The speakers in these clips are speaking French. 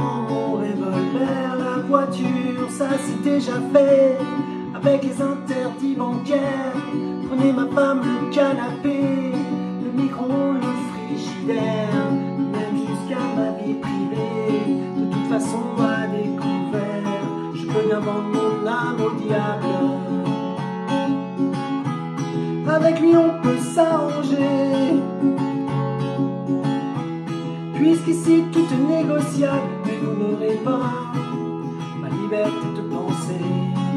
mon revolver, la voiture, ça c'est déjà fait. Avec les interdits bancaires, prenez ma femme, le canapé, le micro, le frigidaire, même jusqu'à ma vie privée. De toute façon, à découvert, je peux bien vendre mon âme au diable. Avec lui on peut s'arranger, puisqu'ici tout est négociable. Mais vous n'aurez pas ma liberté de penser.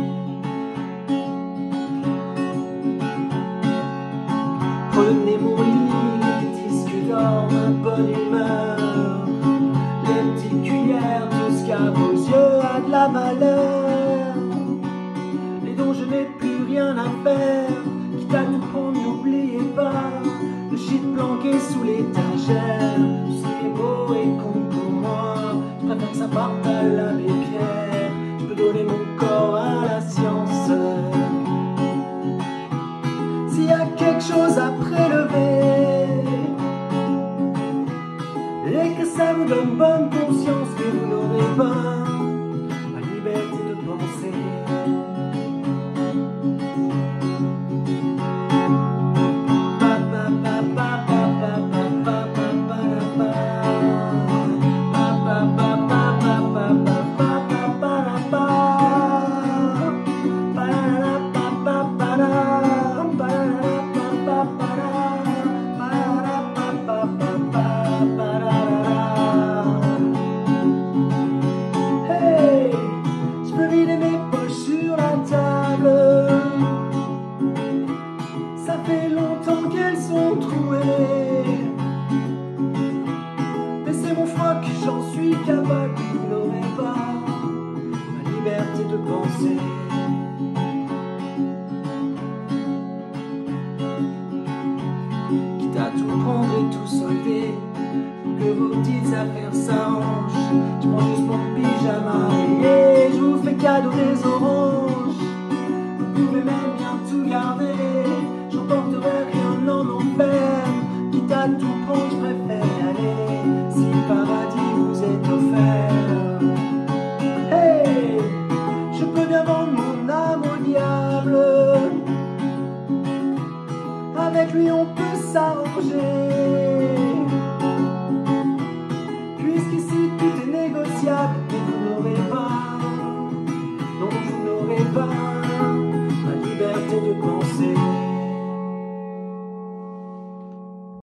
Prenez mon lit, les disques d'or, ma bonne humeur, les petites cuillères, tout ce qu'à vos yeux a de la valeur, et dont je n'ai plus rien à faire. Quitte à tout prendre, n'oubliez pas le shit planqué sous l'étagère. Tout ce qui est beau et con pour moi, je préfère que ça parte à l'abbé Pierre. Je peux donner mon corps à la science. S'il y a quelque chose à prélever et que ça vous donne bonne conscience, mais vous n'aurez pas la liberté de penser. Ça fait longtemps qu'elles sont trouées. Mais c'est mon foie que j'en suis capable. Vous n'aurez pas ma liberté de penser. Quitte à tout prendre et tout solder, pour que vos petites affaires s'arrangent, je prends juste mon pyjama et je vous fais cadeau des oranges. Vous pouvez même bien tout garder, j'emporterai rien en enfer. Quitte à tout prendre, je préfère y aller, si le paradis vous est offert. Hey, je peux bien vendre mon âme au diable. Avec lui on peut s'arranger,